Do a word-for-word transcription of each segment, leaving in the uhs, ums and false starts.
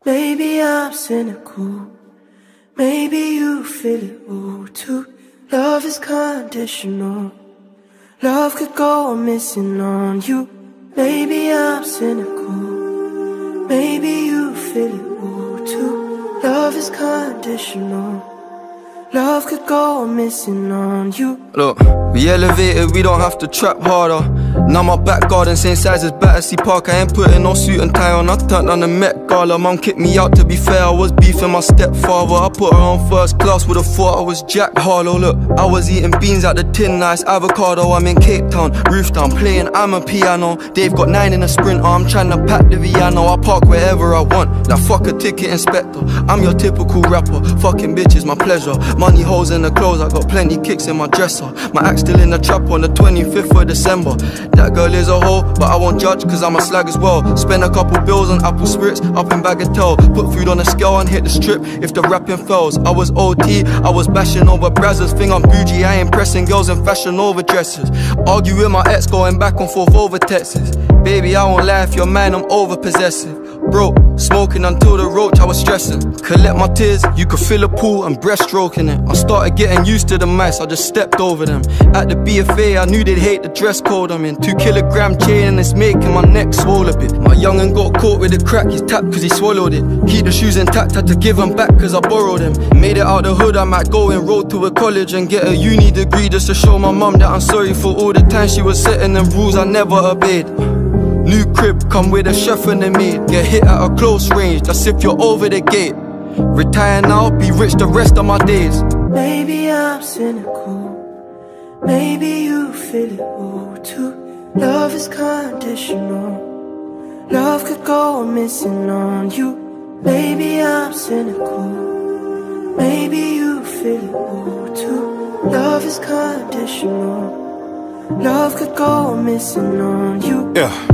Maybe I'm cynical, maybe you feel it all too. Love is conditional, love could go missing on you. Maybe I'm cynical, maybe you feel it all too. Love is conditional, love could go missing on you. Look, we elevated, we don't have to trap harder. Now my back garden same size as Battersea Park. I ain't putting no suit and tie on, I turned on the Met Gala. Mum kicked me out, to be fair, I was beefing my stepfather. I put her on first class, would've thought I was Jack Harlow. Look, I was eating beans out the tin, nice avocado. I'm in Cape Town, roof down, playing I'm a piano. Dave got nine in a Sprinter, I'm trying to pack the Viano. I park wherever I want, like fuck a ticket inspector. I'm your typical rapper, fucking bitches my pleasure. Money holes in the clothes, I got plenty kicks in my dresser. My axe still in the trap on the twenty-fifth of December. That girl is a hoe, but I won't judge cause I'm a slag as well. Spend a couple bills on apple spritz, up in Bagatelle. Put food on a scale and hit the strip if the rapping fails. I was O T, I was bashing over brazzers. Think I'm bougie, I ain't pressing girls in fashion over dresses. Argue with my ex, going back and forth over texts. Baby, I won't lie, if you're mine, I'm over possessive. Broke, smoking until the roach, I was stressing. Collect my tears, you could fill a pool, I'm breaststroking it. I started getting used to the mice, I just stepped over them. At the B F A, I knew they'd hate the dress code I'm in. Two kilogram chain and it's making my neck swole a bit. My young'un got caught with the crack, he's tapped cause he swallowed it. Keep the shoes intact, had to give them back cause I borrowed them. Made it out the hood, I might go and roll to a college and get a uni degree just to show my mum that I'm sorry for all the time she was setting them rules I never obeyed. New crib, come with a chef and a maid. Get hit at a close range, that's if you're over the gate. Retire now, be rich the rest of my days. Maybe I'm cynical, maybe you feel it all too. Love is conditional, love could go missing on you. Maybe I'm cynical, maybe you feel it all too. Love is conditional, love could go missing on you. Yeah.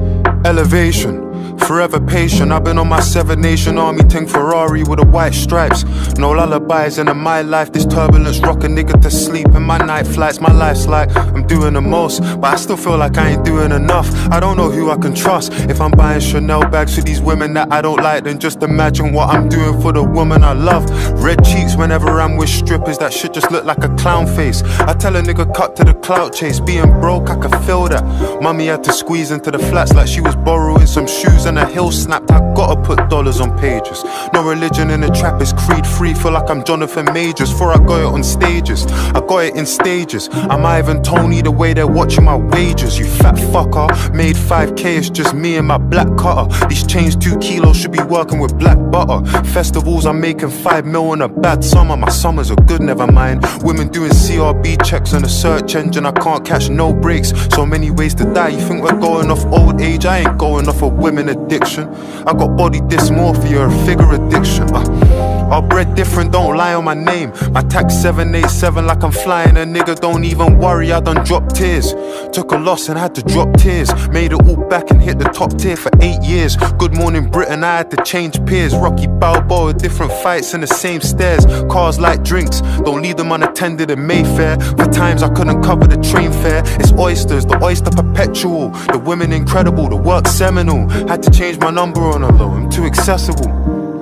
Elevation, forever patient. I've been on my Seven Nation Army ting Ferrari with the white stripes. No lullabies and in my life, this turbulence rock a nigga to sleep. In my night flights, my life's like I'm doing the most, but I still feel like I ain't doing enough. I don't know who I can trust. If I'm buying Chanel bags for these women that I don't like, then just imagine what I'm doing for the woman I love. Red cheeks whenever I'm with strippers, that shit just look like a clown face. I tell a nigga cut to the clout chase. Being broke, I can feel that. Mummy had to squeeze into the flats like she was borrowing some shoes and a heel snapped. I gotta put dollars on pages. No religion in the trap, is creed free. Feel like I'm Jonathan Majors. Before I got it on stages, I got it in stages. I'm Ivan Tony, the way they're watching my wages. You fat fucker, made five K, it's just me and my black cutter. These chains two kilos, should be working with black butter. Festivals, I'm making five mil in a bad summer. My summers are good, never mind. Women doing C R B checks on the search engine. I can't catch no breaks, so many ways to die. You think we're going off old age? I ain't going off of women addiction. I got body dysmorphia, a figure addiction. uh, All bred different, don't lie on my name. My tax seven eight seven like I'm flying. A nigga don't even worry, I done dropped tears. Took a loss and had to drop tears. Made it all back and hit the top tier for eight years. Good Morning Britain, I had to change peers. Rocky Balboa, different fights in the same stairs. Cars like drinks, don't leave them unattended in Mayfair. For times I couldn't cover the train fare. It's oysters, the oyster perpetual. The women incredible, the work seminal. Had to change my number on her low, I'm too accessible.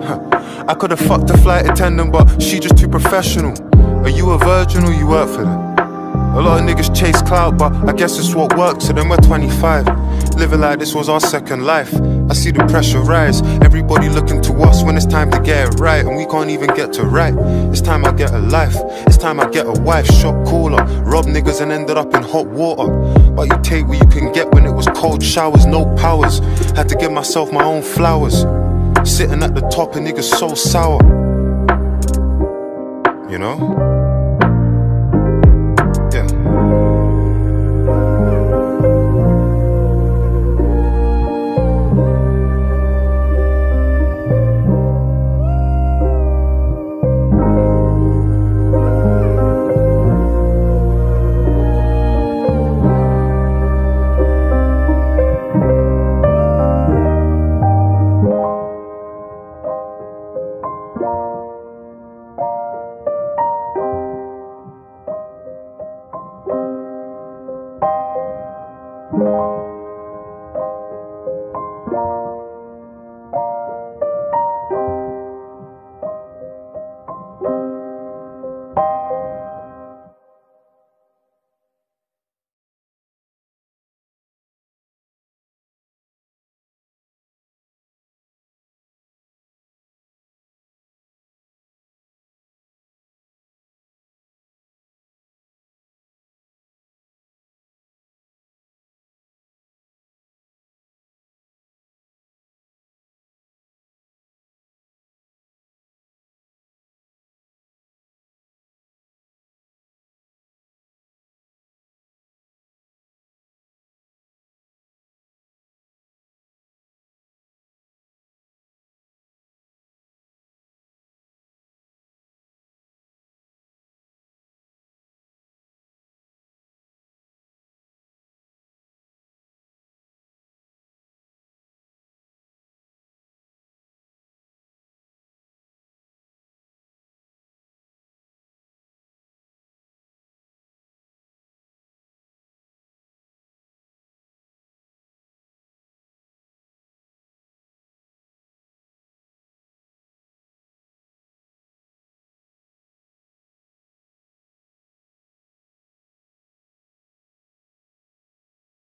I could've fucked a flight attendant, but she just too professional. Are you a virgin or you work for them? A lot of niggas chase clout, but I guess it's what works. So then we're twenty-five, living like this was our second life. I see the pressure rise, everybody looking to us when it's time to get it right. And we can't even get to right. It's time I get a life, it's time I get a wife. Shop caller, rob niggas and ended up in hot water. But you take what you can get when it was cold showers, no powers. Had to give myself my own flowers. Sitting at the top and niggas so sour, you know?